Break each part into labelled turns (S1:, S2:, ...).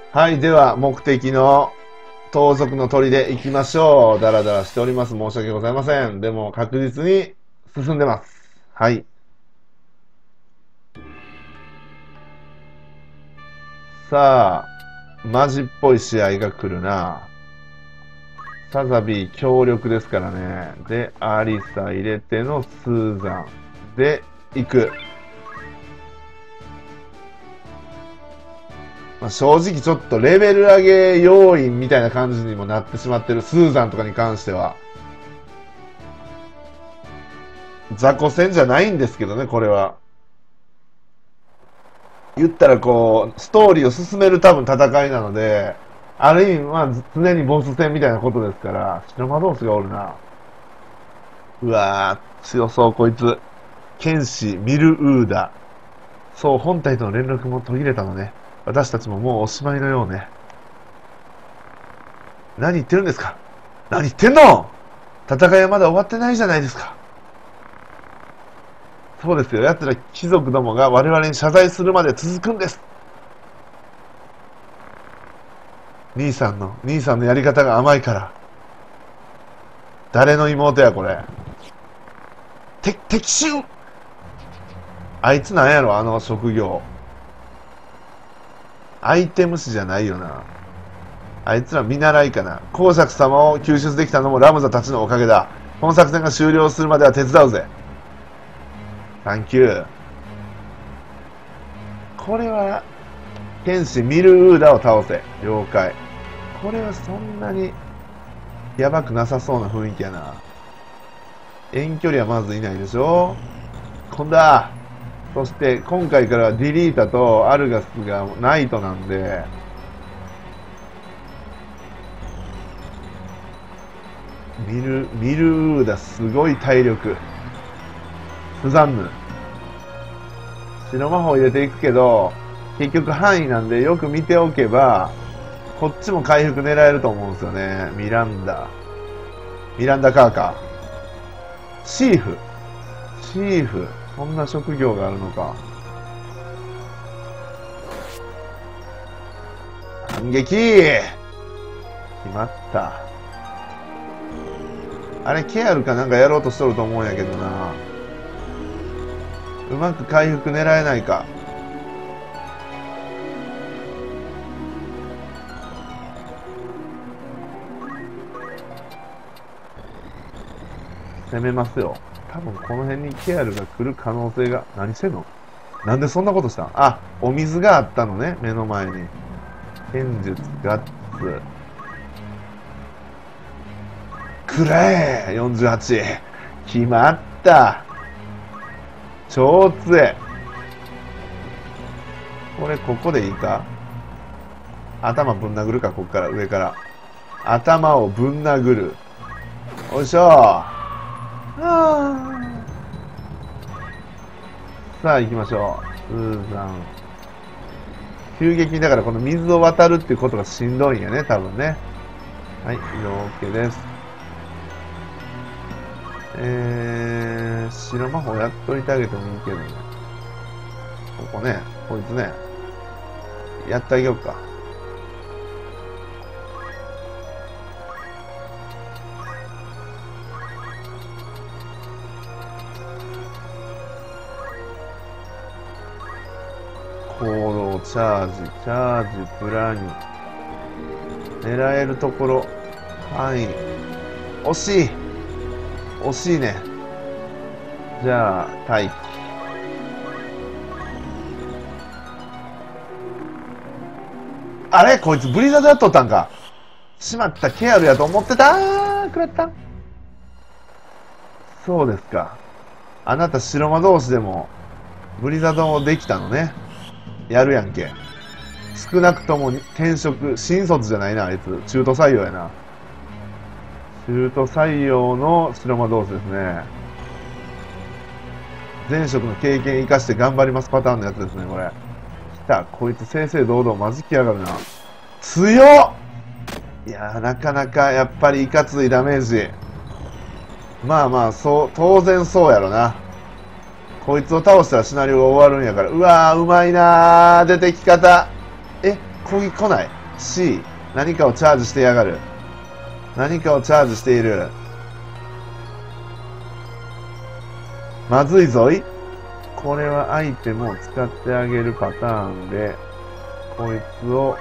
S1: はい、では、目的の盗賊の砦行きましょう。だらだらしております。申し訳ございません。でも、確実に進んでます。はい。さあ、マジっぽい試合が来るな。サザビー強力ですからね。で、アリサ入れてのスーザン。で、行く。まあ、正直ちょっとレベル上げ要因みたいな感じにもなってしまってる。スーザンとかに関しては。雑魚戦じゃないんですけどね、これは。言ったらこう、ストーリーを進める多分戦いなので、ある意味、まあ、常にボス戦みたいなことですから、白魔同士がおるな。うわー、強そう、こいつ。剣士、ミルウーダ。そう、本体との連絡も途切れたのね。私たちももうおしまいのようね。何言ってるんですか？何言ってんの？戦いはまだ終わってないじゃないですか。そうですよ。奴ら貴族どもが我々に謝罪するまで続くんです。兄さんのやり方が甘いから。誰の妹や、これ。敵襲！あいつなんやろ、あの職業。アイテム師じゃないよな。あいつら見習いかな。公爵様を救出できたのもラムザたちのおかげだ。この作戦が終了するまでは手伝うぜ。サンキュー。これは、剣士ミルウーダを倒せ。了解。これはそんなに、やばくなさそうな雰囲気やな。遠距離はまずいないでしょ。今度は、そして今回からはディリータとアルガスがナイトなんで、ミルウーダすごい体力。スザンヌ。白魔法入れていくけど、結局範囲なんでよく見ておけば、こっちも回復狙えると思うんですよね。ミランダカーか。シーフ。そんな職業があるのか。反撃！決まった。あれ、ケアルかなんかやろうとしとると思うんやけどな。うまく回復狙えないか。攻めますよ。多分この辺にケアルが来る可能性が。何してんの？なんでそんなことしたん？あ、お水があったのね、目の前に。剣術ガッツ。くらえ !48。決まった。超強え。これ、ここでいいか？頭ぶん殴るか、こっから、上から。頭をぶん殴る。よいしょ。さあ、行きましょう。スーザン。急激だから、この水を渡るっていうことがしんどいんやね、多分ね。はい、色 OK です。白魔法やっといてあげてもいいけどね。ここね、こいつね。やってあげようか。行動、チャージ、プラニ。狙えるところ、範囲。惜しいね。じゃあ、待機。あれこいつブリザードやっとったんか。しまった、ケアルやと思ってたー。食らった。そうですか。あなた白魔同士でも、ブリザードできたのね。やるやんけ。少なくとも転職、新卒じゃないな、あいつ。中途採用やな。中途採用の白魔同士ですね。前職の経験生かして頑張りますパターンのやつですね、これ。来た、こいつ正々堂々マジきやがるな。強っ！いやー、なかなかやっぱりいかついダメージ。まあまあ、当然そうやろな。こいつを倒したらシナリオが終わるんやから。うわー、うまいなー、出てき方。攻撃来ない？ C。何かをチャージしてやがる。何かをチャージしている。まずいぞい。これはアイテムを使ってあげるパターンで、こいつを、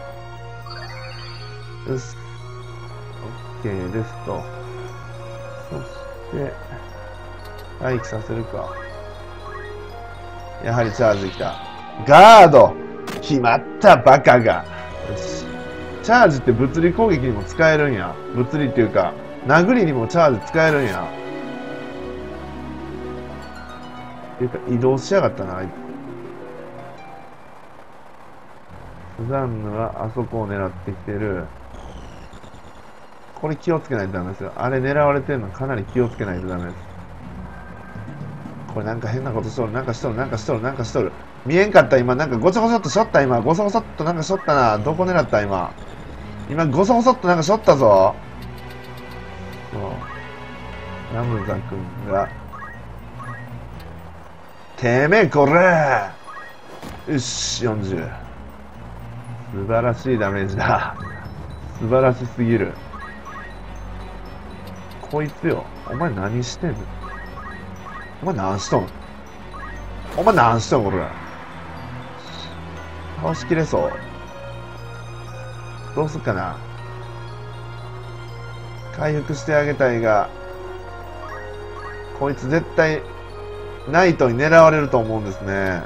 S1: よし。OK ですと。そして、待機させるか。やはりチャージできた。ガード決まったバカが。よし。チャージって物理攻撃にも使えるんや。物理っていうか、殴りにもチャージ使えるんや。っていうか、移動しやがったな、あいつ。スザンヌはあそこを狙ってきてる。これ気をつけないとダメですよ。あれ狙われてるのかなり気をつけないとダメです。これなんか変なことしとる。なんかしとる。なんかしとる。なんかしとる。見えんかった今。なんかごちょごちょっとしょった今。ごそごそっとなんかしょったな。どこ狙った今。今ごそごそっとなんかしょったぞ。そう。ラムザ君が。てめえこれよし、40。素晴らしいダメージだ。素晴らしすぎる。こいつよ。お前何してんの？お前何しとん？お前何しとんこれ。倒しきれそう。どうすっかな。回復してあげたいが、こいつ絶対、ナイトに狙われると思うんですね。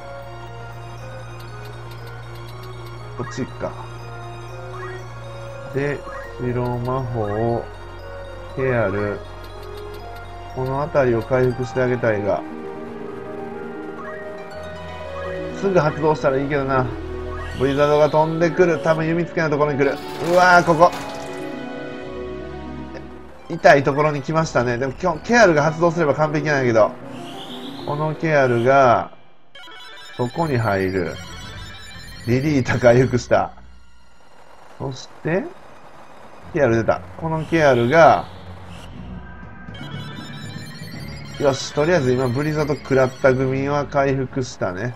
S1: こっち行くか。で、白魔法、ケアル、この辺りを回復してあげたいが、すぐ発動したらいいけどな。ブリザードが飛んでくる。多分弓つけないところに来る。うわー、ここ。痛いところに来ましたね。でも今日、ケアルが発動すれば完璧なんやけど、このケアルが、そこに入る。リリータ回復した。そして、ケアル出た。このケアルが、よし、とりあえず今、ブリザード食らった組は回復したね。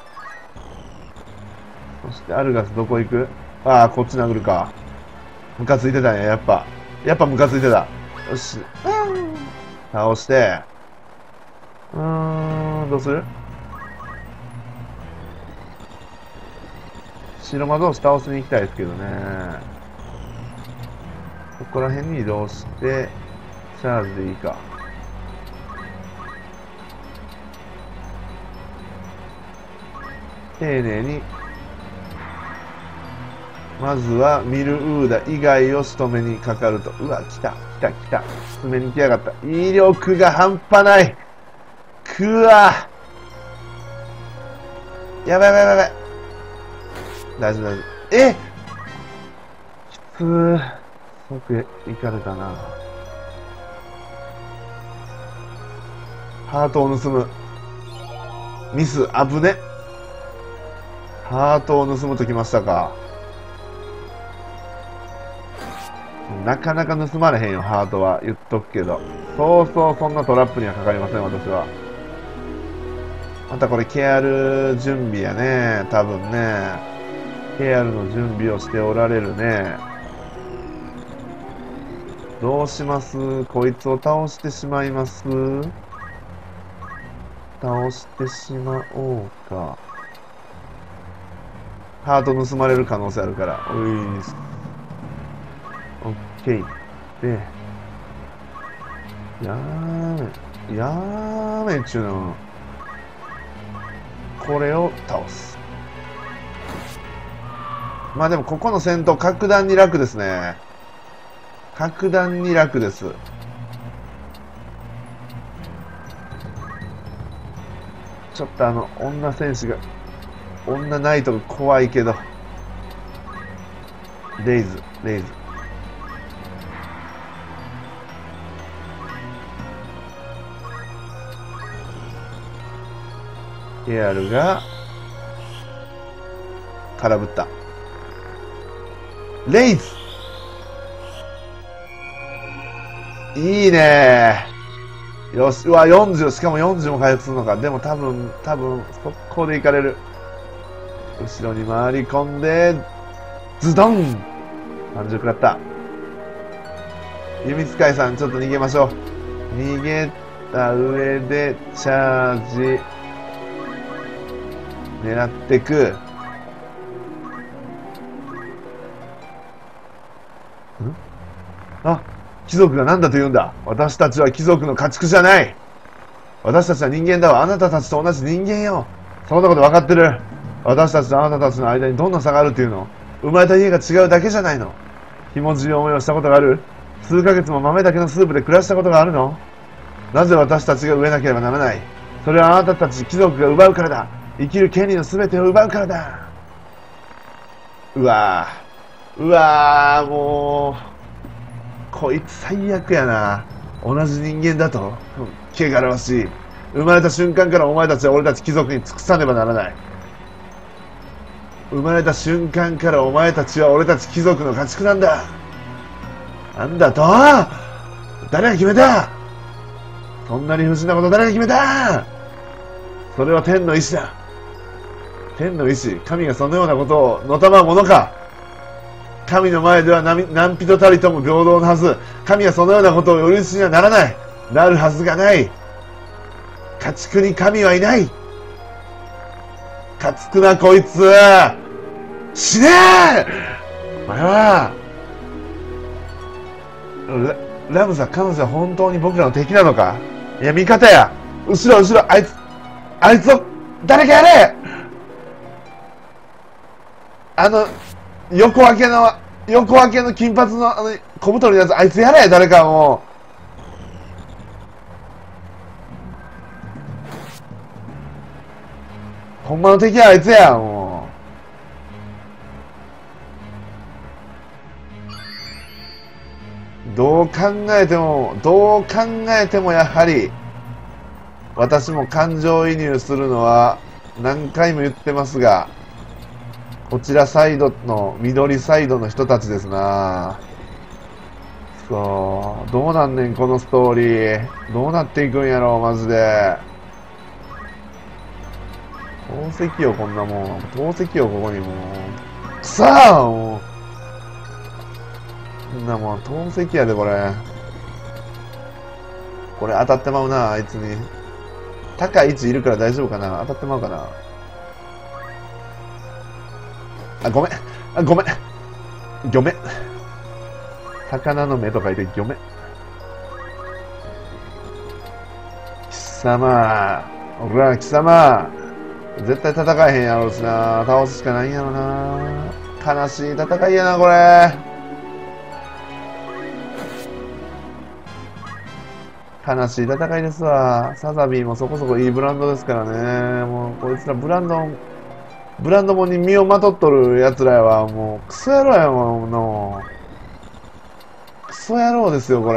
S1: そして、アルガスどこ行く？ああ、こっち殴るか。ムカついてたんや、やっぱ。やっぱムカついてた。よし。倒して。どうする？白魔同士倒しに行きたいですけどね。ここら辺に移動して、チャージでいいか。丁寧に、まずはミルウーダ以外を仕留めにかかると。うわ、来た、来た、来た。詰めに来やがった。威力が半端ない。くわ。やばいやばいやばい。大丈夫大丈夫。え！きつー。即行かれたな。ハートを盗む。ミス、危ね。ハートを盗むときましたか。なかなか盗まれへんよ、ハートは。言っとくけど。そうそう、そんなトラップにはかかりません、私は。またこれ、ケアル準備やね。多分ね。ケアルの準備をしておられるね。どうします？こいつを倒してしまいます？倒してしまおうか。ハート盗まれる可能性あるから。おいっす。オッケー。で、やーめっちゅうの。これを倒す。まあでもここの戦闘格段に楽ですね。格段に楽です。ちょっと女戦士が、女ナイトが怖いけど。レイズ。ケアルが、空振った。レイズいいねー。よし、うわ、40、しかも40も回復するのか。でも多分、速攻で行かれる。後ろに回り込んで、 ズドン !30 食らった。弓使いさん、ちょっと逃げましょう。逃げた上で、チャージ。狙ってく。あ、貴族が何だと言うんだ。私たちは貴族の家畜じゃない。私たちは人間だわ。あなたたちと同じ人間よ。そんなこと分かってる。私たちとあなたたちの間にどんな差があるっていうの？生まれた家が違うだけじゃないの。ひもじい思いをしたことがある？数ヶ月も豆だけのスープで暮らしたことがあるの？なぜ私たちが飢えなければならない？それはあなたたち貴族が奪うからだ。生きる権利の全てを奪うからだ。うわぁ。うわぁ、もう。こいつ最悪やな。同じ人間だと。汚らわしい。生まれた瞬間からお前たちは俺たち貴族に尽くさねばならない。生まれた瞬間からお前たちは俺たち貴族の家畜なんだ。なんだと？誰が決めた？そんな理不尽なこと誰が決めた？それは天の意志だ。天の意志。神がそのようなことをのたまうものか。神の前では何人たりとも平等なはず。神はそのようなことをお許しにはならない。なるはずがない。家畜に神はいない。家畜なこいつ。死ねえ！お前は、ラムさん、彼女は本当に僕らの敵なのか？いや、味方や。後ろ、あいつを、誰かやれ！横分けの金髪の、小太りのやつ、あいつやれ！誰かもう。ほんまの敵はあいつや、もう。どう考えてもやはり、私も感情移入するのは何回も言ってますが、こちらサイドの、緑サイドの人たちですな。そう、どうなんねん、このストーリー。どうなっていくんやろ、マジで。透析よ、こんなもん。透析よ、ここにもう。くさーもう。こんなもん、透析やで、これ。これ当たってまうな、あいつに。高い位置いるから大丈夫かな？当たってまうかな？あ、ごめん。魚の目と書いてごめん。貴様。俺ら貴様。絶対戦えへんやろうしな。倒すしかないんやろな。悲しい戦いやな、これ。悲しい戦いですわ。サザビーもそこそこいいブランドですからね。もう、こいつらブランドもんに身をまとっとる奴らは、もう、クソ野郎やもん、の。クソ野郎ですよ、これ。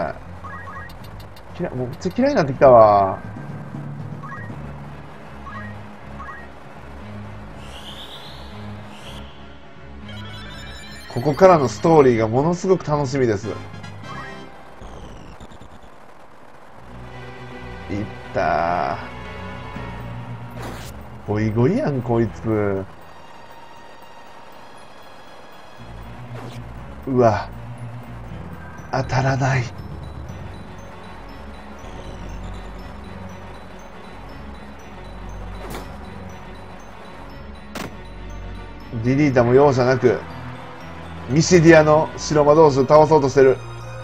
S1: もうめっちゃ嫌いになってきたわ。ここからのストーリーがものすごく楽しみです。いったー。ゴイゴイやん、こいつ。うわ。当たらない。ディリータも容赦なく、ミシディアの白魔同士を倒そうとしてる。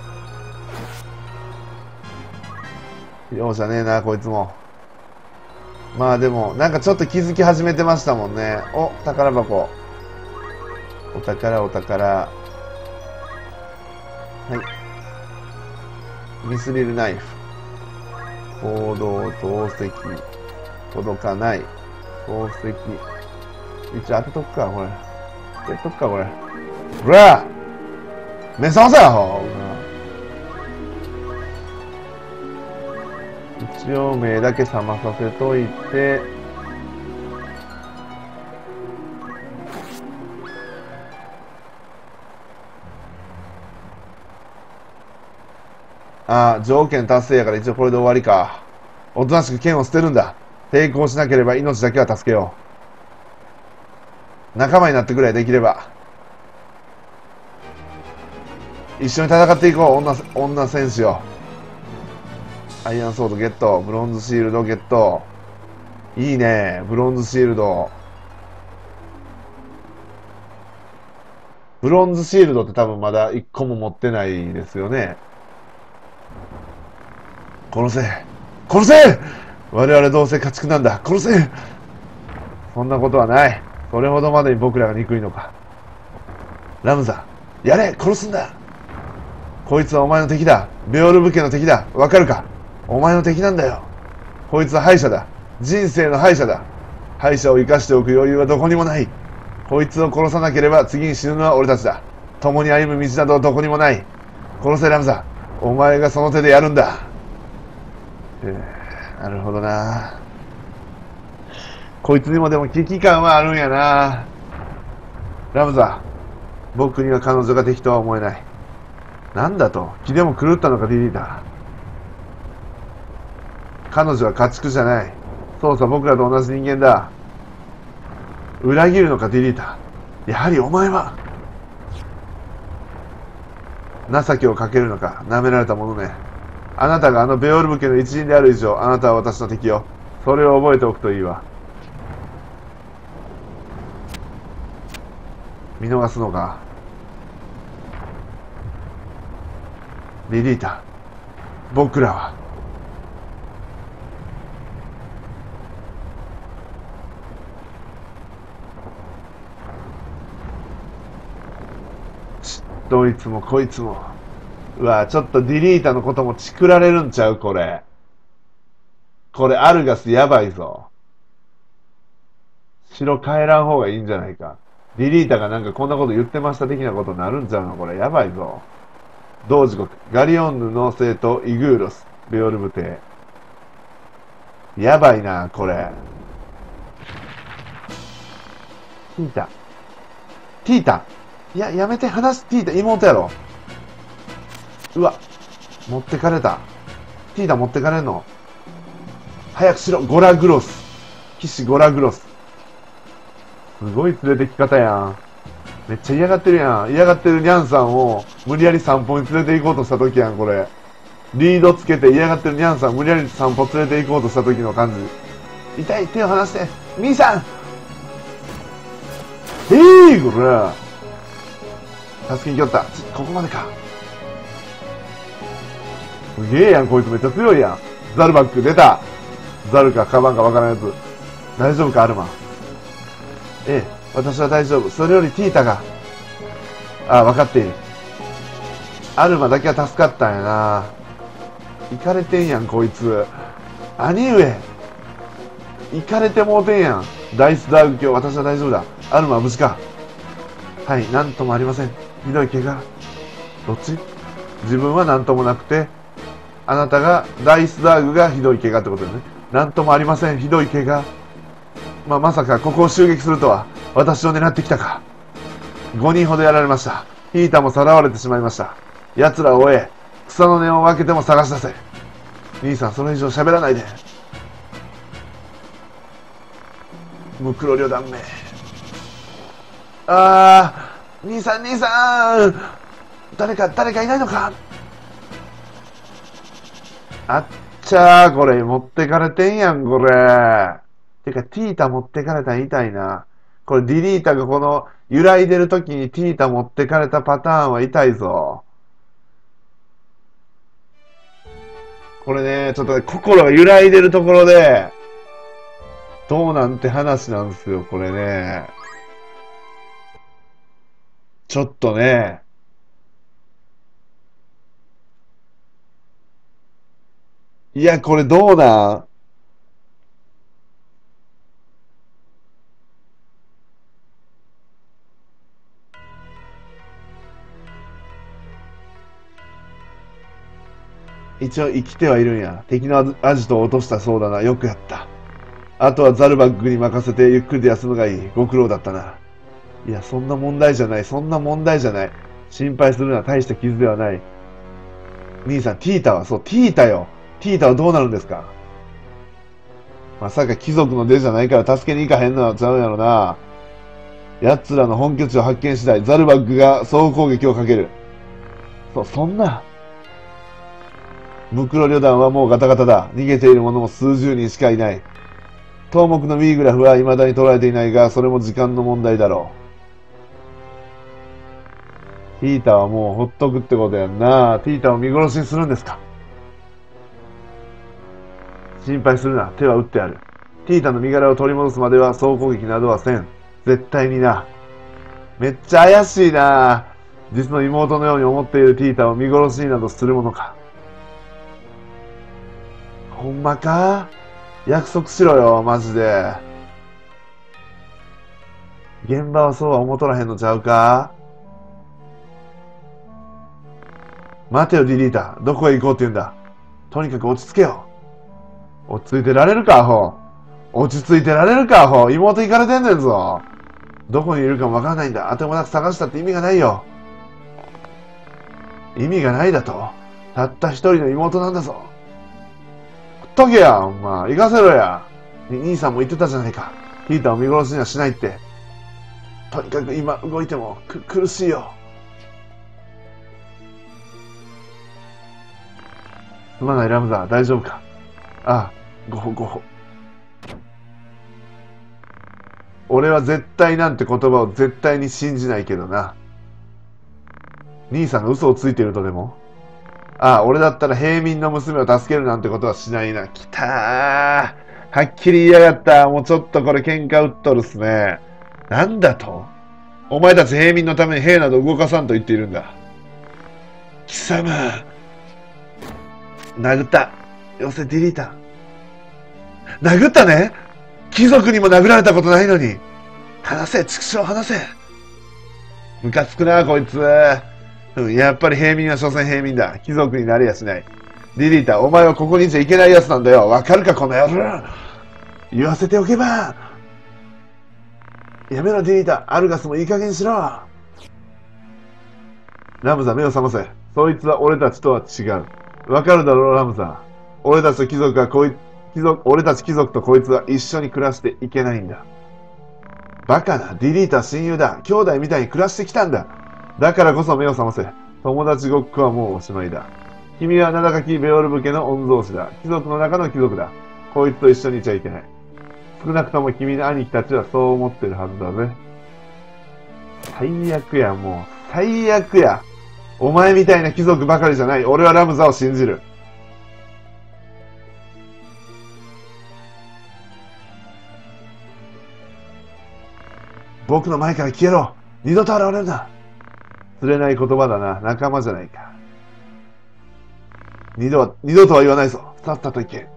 S1: 容赦ねえな、こいつも。まあでも、なんかちょっと気づき始めてましたもんね。お、宝箱。お宝。はい。ミスリルナイフ。行動、投石。届かない。投石。一応当てとくか、これ。当てとくか、これ。ほら目覚ませよ、一応目だけ覚まさせといて、ああ、条件達成やから一応これで終わりか。おとなしく剣を捨てるんだ。抵抗しなければ命だけは助けよう。仲間になってくれ、できれば。 一緒に戦っていこう、女戦士よ。アイアンソードゲット。ブロンズシールドゲット。いいね。ブロンズシールド。ブロンズシールドって多分まだ1個も持ってないですよね。殺せ。殺せ！我々どうせ家畜なんだ。殺せ！そんなことはない。それほどまでに僕らが憎いのか。ラムザ、やれ！殺すんだ！こいつはお前の敵だ。ベオルブ家の敵だ。わかるか？お前の敵なんだよ。こいつは敗者だ。人生の敗者だ。敗者を生かしておく余裕はどこにもない。こいつを殺さなければ次に死ぬのは俺たちだ。共に歩む道などどこにもない。殺せラムザ。お前がその手でやるんだ。なるほどな。こいつにもでも危機感はあるんやな。ラムザ、僕には彼女が敵とは思えない。なんだと？気でも狂ったのか、ディリーター。彼女は家畜じゃない。そうさ、僕らと同じ人間だ。裏切るのか、ディリーター。やはりお前は情けをかけるのか、舐められたものね。あなたがあのベオルブ家の一員である以上、あなたは私の敵よ。それを覚えておくといいわ。見逃すのか。リリータ、僕らはどいつもこいつも。うわ、ちょっとディリータのこともチクられるんちゃうこれ。これアルガスやばいぞ。城帰らん方がいいんじゃないか。ディリータがなんかこんなこと言ってました的なことになるんちゃうのこれ。やばいぞ。同時刻、ガリオンヌの生徒イグーロス、ベオルブ邸。やばいな、これ。ティータ。ティータ。いや、やめて話す。ティータ、妹やろ。うわ、持ってかれた。ティータ持ってかれんの。早くしろ、ゴラグロス。騎士ゴラグロス。すごい連れてき方やん。めっちゃ嫌がってるやん。嫌がってるニャンさんを無理やり散歩に連れて行こうとした時やん、これ。リードつけて嫌がってるニャンさん無理やり散歩連れて行こうとした時の感じ。痛い、手を離して。ミーさんこれ。助けに来よった。ここまでか。すげえやん、こいつめっちゃ強いやん。ザルバック出た。ザルかカバンかわからんやつ。大丈夫か、アルマ。ええ、私は大丈夫。それよりティータが。ああ、分かっている。アルマだけは助かったんやな。イカれてんやん、こいつ。兄上。イカれてもうてんやん。ダイスダーグ卿、私は大丈夫だ。アルマは無事か。はい、なんともありません。ひどい怪我。どっち？自分はなんともなくて、あなたが、ダイスダーグがひどい怪我ってことですね。なんともありません。ひどい怪我。まさかここを襲撃するとは、私を狙ってきたか。5人ほどやられました。ヒータもさらわれてしまいました。奴らを追え、草の根を分けても探し出せ。兄さん、それ以上喋らないで。ムクロ旅団名。兄さん、誰かいないのか。あっちゃー、これ、持ってかれてんやん、これ。てか、ティータ持ってかれたん痛いな。これ、ディリータがこの、揺らいでる時にティータ持ってかれたパターンは痛いぞ。これね、ちょっとね、心が揺らいでるところで、どうなんて話なんですよ、これね。ちょっとね。いや、これどうなん一応生きてはいるんや。敵のアジトを落としたそうだな。よくやった。あとはザルバッグに任せてゆっくりで休むがいい。ご苦労だったな。いや、そんな問題じゃない。そんな問題じゃない。心配するのは大した傷ではない。兄さん、ティータは、そう、ティータよ。ティータはどうなるんですか？まさか貴族の出じゃないから助けに行かへんのはちゃうんやろな。奴らの本拠地を発見次第、ザルバッグが総攻撃をかける。 そんな。ムクロ旅団はもうガタガタだ。逃げている者も数十人しかいない。頭目のウィーグラフは未だに捕らえていないが、それも時間の問題だろう。ティータはもうほっとくってことやんな。ティータを見殺しにするんですか。心配するな。手は打ってある。ティータの身柄を取り戻すまでは総攻撃などはせん。絶対にな。めっちゃ怪しいな。実の妹のように思っているティータを見殺しになどするものか。ほんまか？約束しろよ、マジで。現場はそうは思うとらへんのちゃうか？待てよ、ディリータ。どこへ行こうって言うんだ。とにかく落ち着けよ。落ち着いてられるか、アホ。落ち着いてられるか、アホ。妹行かれてんねんぞ。どこにいるかもわからないんだ。あてもなく探したって意味がないよ。意味がないだと？たった一人の妹なんだぞ。ほっとけや、お前。行かせろや。兄さんも言ってたじゃないか。ティータを見殺しにはしないって。とにかく今動いても苦しいよ。すまない、ラムザ。大丈夫か？ああ、ごほごほ。俺は絶対なんて言葉を絶対に信じないけどな。兄さんが嘘をついているとでも？ああ、俺だったら平民の娘を助けるなんてことはしないな。きたー。はっきり言いやがった。もうちょっとこれ喧嘩売っとるっすね。なんだと？お前たち平民のために兵など動かさんと言っているんだ。貴様。殴った。よせ、ディリータ。殴ったね。貴族にも殴られたことないのに。話せ、畜生話せ。ムカつくな、こいつ。やっぱり平民は所詮平民だ。貴族になれやしない。ディリータ、お前はここにいちゃいけないやつなんだよ。わかるか、この野郎。言わせておけば。やめろ、ディリータ。アルガスもいい加減にしろ。ラムザ、目を覚ませ。そいつは俺たちとは違う。わかるだろう、ラムザ。俺たちと貴族は俺たち貴族とこいつは一緒に暮らしていけないんだ。バカな、ディリータ親友だ。兄弟みたいに暮らしてきたんだ。だからこそ目を覚ませ。友達ごっこはもうおしまいだ。君は名高きベオルブ家の御曹司だ。貴族の中の貴族だ。こいつと一緒にいちゃいけない。少なくとも君の兄貴たちはそう思ってるはずだぜ。最悪や、もう。最悪や。お前みたいな貴族ばかりじゃない。俺はラムザを信じる。僕の前から消えろ。二度と現れるな。釣れない言葉だな。仲間じゃないか。二度とは言わないぞ。さっさと行け。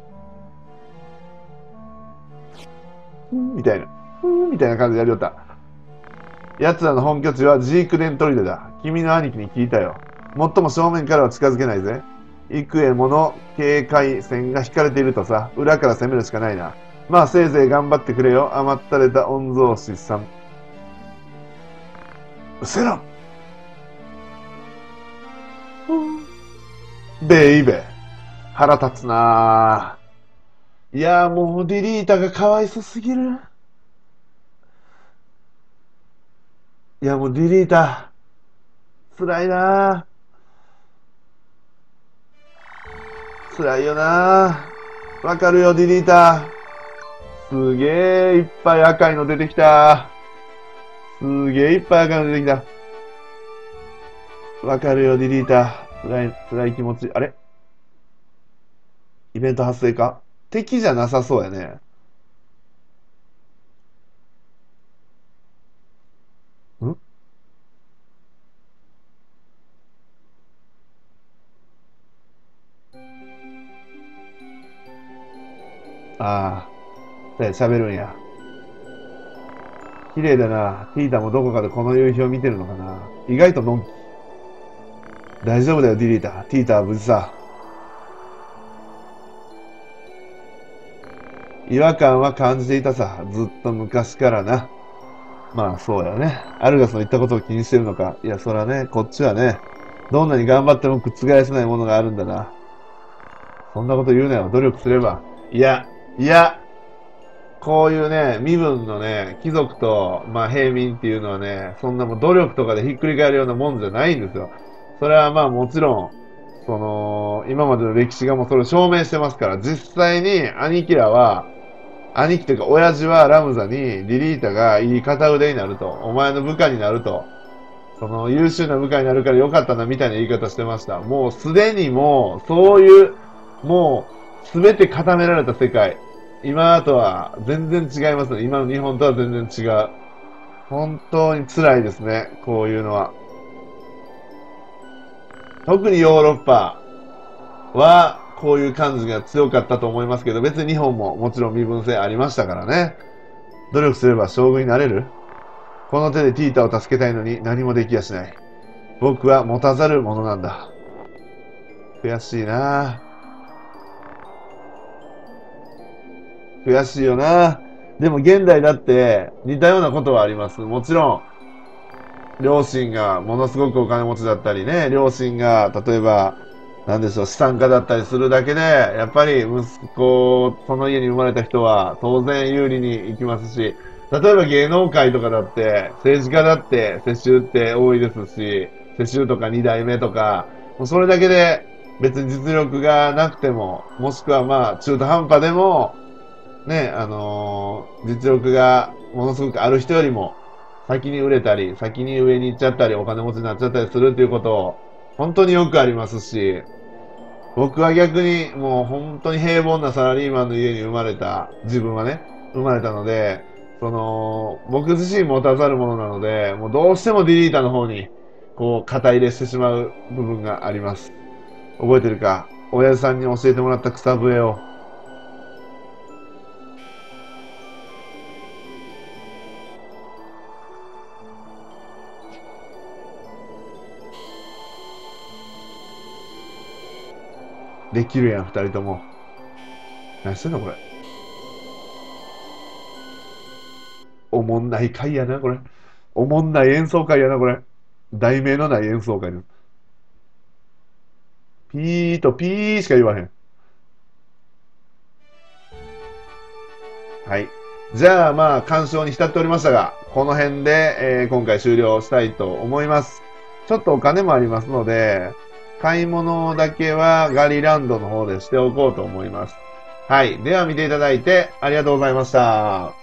S1: みたいな。みたいな感じでやりよった。奴らの本拠地はジークデントリデだ。君の兄貴に聞いたよ。もっとも正面からは近づけないぜ。幾重もの警戒線が引かれているとさ、裏から攻めるしかないな。まあせいぜい頑張ってくれよ。甘ったれた御曹司さん。うせろ。ベイベー。腹立つなぁ。いやもうディリータがかわいそすぎる。いやもうディリータ、辛いなぁ。辛いよなぁ。わかるよ、ディリータ。すげえいっぱい赤いの出てきた。すげえいっぱい赤いの出てきた。わかるよ、ディリータ。辛い気持ち。あれイベント発生か？敵じゃなさそうやね。んああ、喋るんや。綺麗だな。ティータもどこかでこの夕日を見てるのかな。意外とのんき。大丈夫だよ、ディリータ。ティータは無事さ。違和感は感じていたさ。ずっと昔からな。まあ、そうやね。アルガスの言ったことを気にしてるのか。いや、そらね、こっちはね、どんなに頑張っても覆せないものがあるんだな。そんなこと言うなよ。努力すれば。いや、こういうね、身分のね、貴族と、まあ、平民っていうのはね、そんなもう努力とかでひっくり返るようなもんじゃないんですよ。 それはまあもちろん、今までの歴史がもうそれを証明してますから、実際に兄貴らは、兄貴というか親父はラムザにリリータがいい片腕になると、お前の部下になると、優秀な部下になるからよかったなみたいな言い方してました。もうすでにもう、そういう、もう、すべて固められた世界。今とは全然違いますね。今の日本とは全然違う。本当に辛いですね。こういうのは。特にヨーロッパは、こういう感じが強かったと思いますけど、別に日本ももちろん身分制ありましたからね。努力すれば将軍になれる。この手でティータを助けたいのに何もできやしない。僕は持たざるものなんだ。悔しいな。悔しいよな。でも現代だって似たようなことはあります。もちろん、両親がものすごくお金持ちだったりね、両親が例えば、なんでしょう、資産家だったりするだけで、やっぱり息子、その家に生まれた人は当然有利に行きますし、例えば芸能界とかだって、政治家だって世襲って多いですし、世襲とか二代目とか、もうそれだけで別に実力がなくても、もしくはまあ中途半端でも、ね、実力がものすごくある人よりも、先に売れたり、先に上に行っちゃったり、お金持ちになっちゃったりするっていうことを、本当によくありますし、僕は逆にもう本当に平凡なサラリーマンの家に生まれた、自分はね、生まれたので、僕自身持たざるものなので、もうどうしてもディリータの方に、こう、肩入れしてしまう部分があります。覚えてるか？親父さんに教えてもらった草笛を。できるやん、二人とも。何してんのこれ。おもんない回やな、これ。おもんない演奏会やな、これ。題名のない演奏会です。ピーとピーしか言わへん。はい。じゃあまあ、鑑賞に浸っておりましたが、この辺で、今回終了したいと思います。ちょっとお金もありますので、買い物だけはガリランドの方でしておこうと思います。はい。では見ていただいてありがとうございました。